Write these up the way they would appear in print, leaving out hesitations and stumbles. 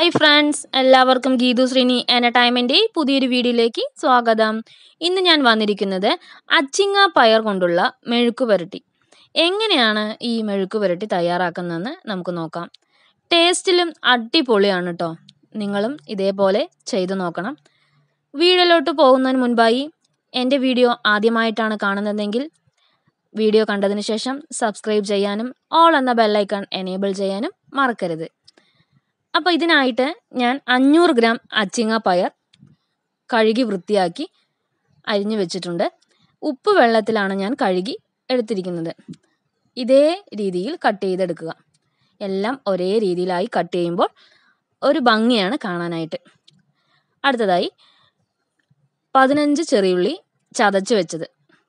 Hi friends, എല്ലാവർക്കും Geethu Sreeni entertainment പുതിയൊരു വീഡിയോയിലേക്ക് സ്വാഗതം. ഇന്ന് ഞാൻ വന്നിരിക്കുന്നത് അച്ചിങ്ങ പയർ കൊണ്ടുള്ള മെഴുക്കുപുരട്ടി. എങ്ങനെയാണ് ഈ മെഴുക്കുപുരട്ടി തയ്യാറാക്കുന്നതെന്ന് നമുക്ക് നോക്കാം. ടേസ്റ്റിലും അടിപൊളിയാണ് കേട്ടോ. നിങ്ങളും ഇതേപോലെ ചെയ്തു നോക്കണം. വീഡിയോയിലോട്ട് പോകുന്നതിന് മുൻപായി എൻ്റെ വീഡിയോ ആദ്യമായിട്ടാണ് കാണുന്നതെങ്കിൽ വീഡിയോ കണ്ടതിന് ശേഷം സബ്സ്ക്രൈബ് ചെയ്യാനും ഓൾ എന്ന ബെല്ലൈക്കൺ എനേബിൾ ചെയ്യാനും മറക്കരുത്. അപ്പോൾ ഇതിനായിട്ട് ഞാൻ 500 ഗ്രാം അച്ചിങ്ങ പയർ കഴുകി വൃത്തിയാക്കി അരിഞ്ഞു വെച്ചിട്ടുണ്ട്. ഉപ്പ് വെള്ളത്തിലാണ് ഞാൻ കഴുകി എടുത്തിരിക്കുന്നത്. ഇതേ രീതിയിൽ കട്ട് ചെയ്തെടുക്കുക. എല്ലാം ഒരേ രീതിയിലായി കട്ട് ചെയ്യുമ്പോൾ ഒരു ഭംഗിയാണ് കാണാനായിട്ട്. അടുത്തതായി 15 ചെറിയുള്ളി ചതച്ച് വെച്ചത്,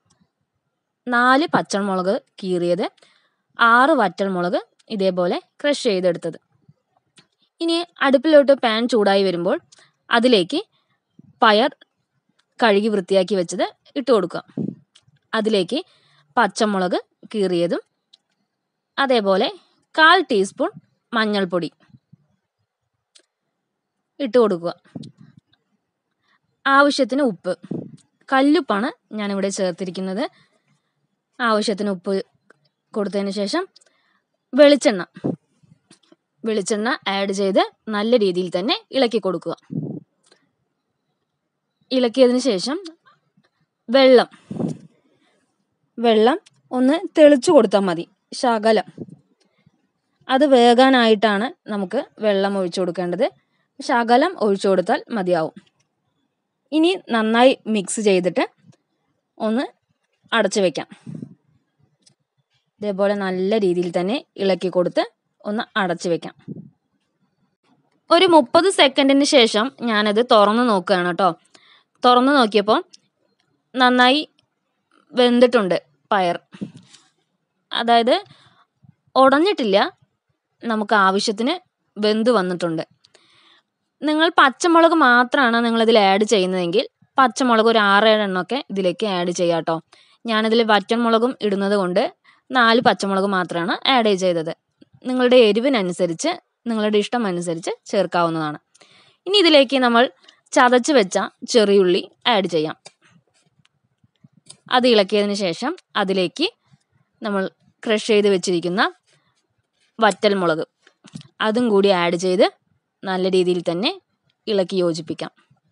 4 പച്ചമുളക് കീറിയത്, 6 വറ്റൽമുളക് ഇതേപോലെ ക്രഷ് ചെയ്തെടുത്തത്. ഇനി അടുപ്പിലോട്ട് പാൻ ചൂടായി വരുമ്പോൾ അതിലേക്ക് പയർ കഴുകി വൃത്തിയാക്കി വെച്ചത് ഇട്ട് കൊടുക്കുക. അതിലേക്ക് പച്ചമുളക് കീറിയതും അതേപോലെ 1/4 ടീസ്പൂൺ മഞ്ഞൾപ്പൊടി ഇട്ട് കൊടുക്കുക. ആവശ്യത്തിന് ഉപ്പ്, കല്ലുപ്പാണ് ഞാനിവിടെ ചേർത്തിരിക്കുന്നത്. ആവശ്യത്തിന് ഉപ്പ് കൊടുത്തതിന് ശേഷം വെളിച്ചെണ്ണ ആഡ് ചെയ്ത് നല്ല രീതിയിൽ തന്നെ ഇളക്കി കൊടുക്കുക. ഇളക്കിയതിന് ശേഷം വെള്ളം ഒന്ന് തെളിച്ചു കൊടുത്താൽ മതി, ശകലം. അത് വേകാനായിട്ടാണ് നമുക്ക് വെള്ളം ഒഴിച്ചു കൊടുക്കേണ്ടത്. ശകലം ഒഴിച്ചു കൊടുത്താൽ മതിയാവും. ഇനി നന്നായി മിക്സ് ചെയ്തിട്ട് ഒന്ന് അടച്ചു വെക്കാം. ഇതേപോലെ നല്ല രീതിയിൽ തന്നെ ഇളക്കി കൊടുത്ത് ഒന്ന് അടച്ചു വെക്കാം. ഒരു 30 സെക്കൻഡിന് ശേഷം ഞാനത് തുറന്ന് നോക്കുകയാണ് കേട്ടോ. തുറന്ന് നോക്കിയപ്പോൾ നന്നായി വെന്തിട്ടുണ്ട് പയർ. അതായത് ഉടഞ്ഞിട്ടില്ല, നമുക്ക് ആവശ്യത്തിന് വെന്ത് വന്നിട്ടുണ്ട്. നിങ്ങൾ പച്ചമുളക് മാത്രമാണ് നിങ്ങളിതിൽ ആഡ് ചെയ്യുന്നതെങ്കിൽ പച്ചമുളക് ഒരു 6-7 എണ്ണമൊക്കെ ഇതിലേക്ക് ആഡ് ചെയ്യാം കേട്ടോ. ഞാനിതിൽ വറ്റൽമുളകും ഇടുന്നത് കൊണ്ട് 4 പച്ചമുളക് മാത്രമാണ് ആഡ് ചെയ്തത്. നിങ്ങളുടെ എരിവിനനുസരിച്ച്, നിങ്ങളുടെ ഇഷ്ടം അനുസരിച്ച് ചേർക്കാവുന്നതാണ്. ഇനി ഇതിലേക്ക് നമ്മൾ ചതച്ച് വെച്ച ചെറിയുള്ളി ആഡ് ചെയ്യാം. അത് ഇളക്കിയതിന് ശേഷം അതിലേക്ക് നമ്മൾ ക്രഷ് ചെയ്ത് വെച്ചിരിക്കുന്ന വറ്റൽമുളക് അതും കൂടി ആഡ് ചെയ്ത് നല്ല രീതിയിൽ തന്നെ ഇളക്കി യോജിപ്പിക്കാം.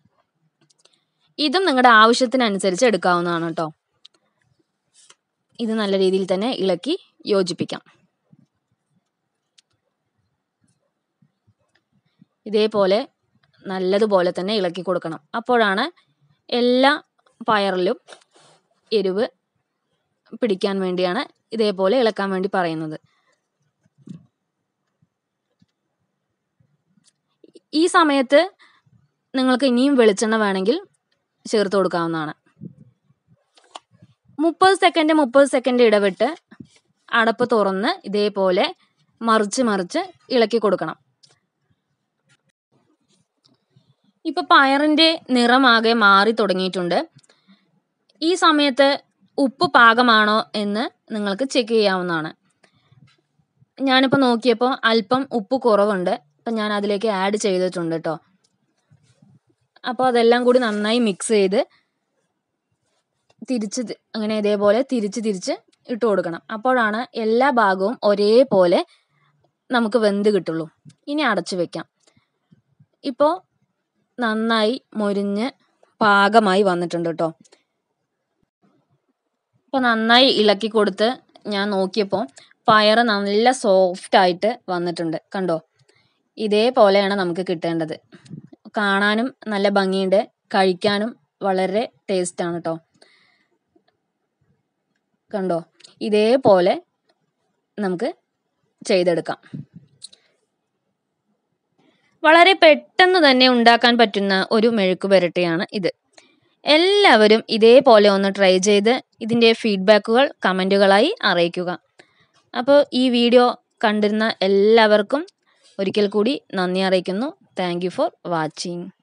ഇതും നിങ്ങളുടെ ആവശ്യത്തിനനുസരിച്ച് എടുക്കാവുന്നതാണ് കേട്ടോ. ഇത് നല്ല രീതിയിൽ തന്നെ ഇളക്കി യോജിപ്പിക്കാം. ഇതേപോലെ നല്ലതുപോലെ തന്നെ ഇളക്കി കൊടുക്കണം. അപ്പോഴാണ് എല്ലാ പയറിലും എരിവ് പിടിക്കാൻ വേണ്ടിയാണ് ഇതേപോലെ ഇളക്കാൻ വേണ്ടി പറയുന്നത്. ഈ സമയത്ത് നിങ്ങൾക്ക് ഇനിയും വെളിച്ചെണ്ണ വേണമെങ്കിൽ ചേർത്ത് കൊടുക്കാവുന്നതാണ്. 30 സെക്കൻഡ് ഇടവിട്ട് അടപ്പ് തുറന്ന് ഇതേപോലെ മറിച്ച് ഇളക്കി കൊടുക്കണം. ഇപ്പൊ പയറിൻ്റെ നിറമാകെ മാറി തുടങ്ങിയിട്ടുണ്ട്. ഈ സമയത്ത് ഉപ്പ് പാകമാണോ എന്ന് നിങ്ങൾക്ക് ചെക്ക് ചെയ്യാവുന്നതാണ്. ഞാനിപ്പോൾ നോക്കിയപ്പോൾ അല്പം ഉപ്പ് കുറവുണ്ട്. അപ്പം ഞാൻ അതിലേക്ക് ആഡ് ചെയ്തിട്ടുണ്ട് കേട്ടോ. അപ്പോൾ അതെല്ലാം കൂടി നന്നായി മിക്സ് ചെയ്ത് അങ്ങനെ ഇതേപോലെ തിരിച്ച് ഇട്ട് കൊടുക്കണം. അപ്പോഴാണ് എല്ലാ ഭാഗവും ഒരേപോലെ നമുക്ക് വെന്ത് കിട്ടുള്ളൂ. ഇനി അടച്ചു വെക്കാം. ഇപ്പോൾ നന്നായി മൊരിഞ്ഞ് പാകമായി വന്നിട്ടുണ്ട് കേട്ടോ. ഇപ്പോൾ നന്നായി ഇളക്കി കൊടുത്ത് ഞാൻ നോക്കിയപ്പോൾ പയർ നല്ല സോഫ്റ്റായിട്ട് വന്നിട്ടുണ്ട്. കണ്ടോ? ഇതേപോലെയാണ് നമുക്ക് കിട്ടേണ്ടത്. കാണാനും നല്ല ഭംഗിയുണ്ട്, കഴിക്കാനും വളരെ ടേസ്റ്റാണ് കേട്ടോ. കണ്ടോ? ഇതേപോലെ നമുക്ക് ചെയ്തെടുക്കാം. വളരെ പെട്ടെന്ന് തന്നെ ഉണ്ടാക്കാൻ പറ്റുന്ന ഒരു മെഴുക്കുപുരട്ടിയാണ് ഇത്. എല്ലാവരും ഇതേപോലെ ഒന്ന് ട്രൈ ചെയ്ത് ഇതിൻ്റെ ഫീഡ്ബാക്കുകൾ കമൻറ്റുകളായി അറിയിക്കുക. അപ്പോൾ ഈ വീഡിയോ കണ്ടിരുന്ന എല്ലാവർക്കും ഒരിക്കൽ കൂടി നന്ദി അറിയിക്കുന്നു. Thank you for watching.